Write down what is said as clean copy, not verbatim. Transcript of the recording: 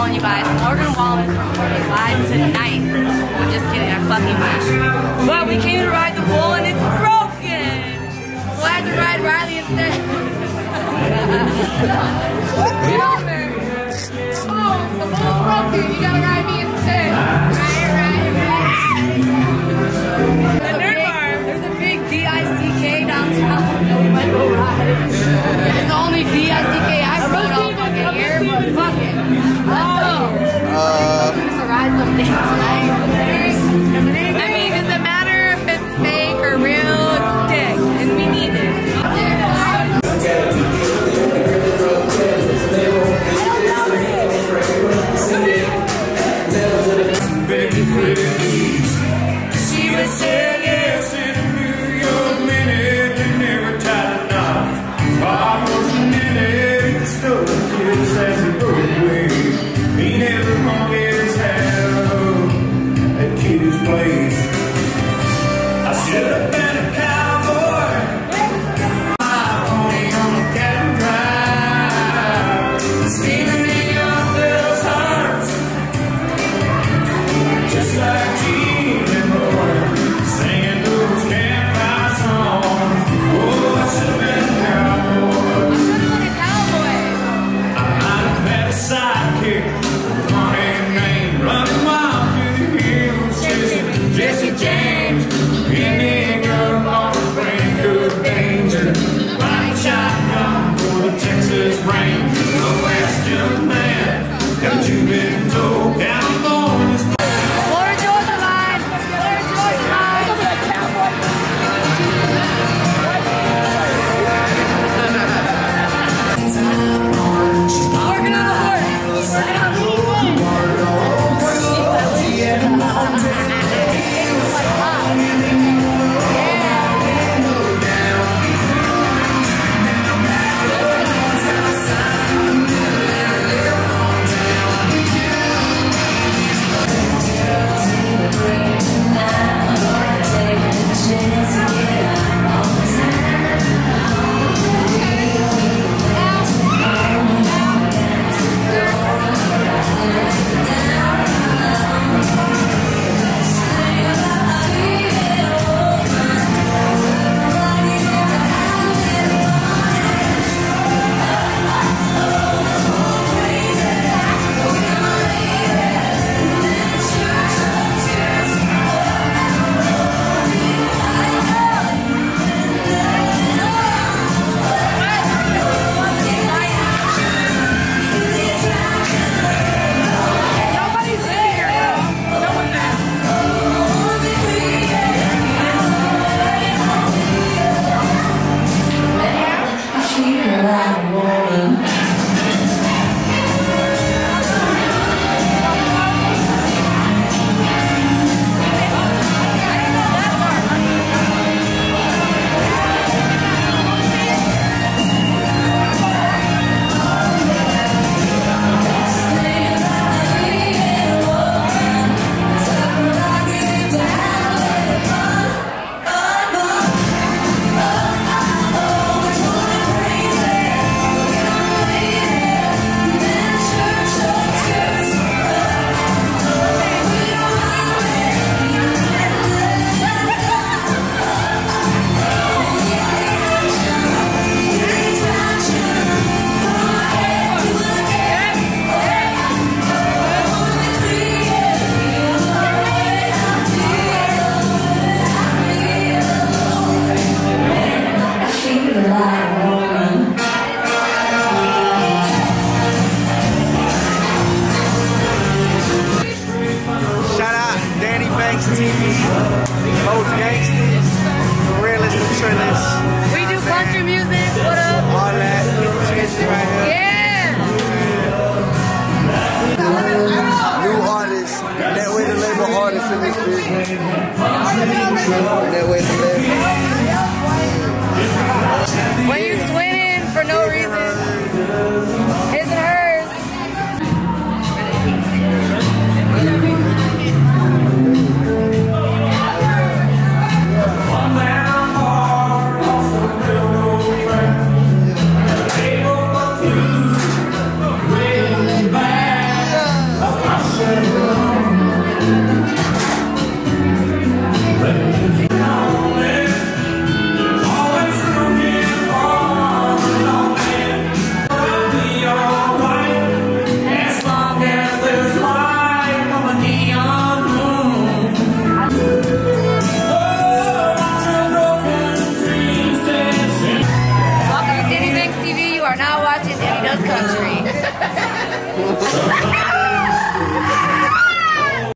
calling you guys. Morgan Wallace recording live tonight. I'm just kidding, I fucking wish. But we came to ride the bull and it's broken! So I had to ride Riley instead. Get on there! Oh, the bull's broken, you gotta ride me instead. Right. There's a big D-I-C-K downtown that we might go ride. It's the only D-I-C-K I've rode all fucking year, but fuck it. Let's go. We're gonna ride something tonight. I mean, does it matter if it's fake or real? It's dick, and we need it. She was saying yes in a New York minute and never tied a knot. Bob wasn't in it, the store kids as he rode away. He never hung his hat at Kitty's place. I should have been a cowboy, my pony on the cattle drive, steaming in young girls' hearts, just like Gene and Roy, singing those campfire songs. Oh, I should have been a cowboy. I might have had a sidekick, funny name, running wild through the hills, chasing Jesse James, Indian girl on the brink of danger, riding shotgun for the Texas Rangers. The Western man, haven't you been told down on this? Most gangsters, the realest and trillest. We do country music, what up? All that, right here. Yeah! New artists, that way to label artists in this business. That way to label. When you twinning for no reason.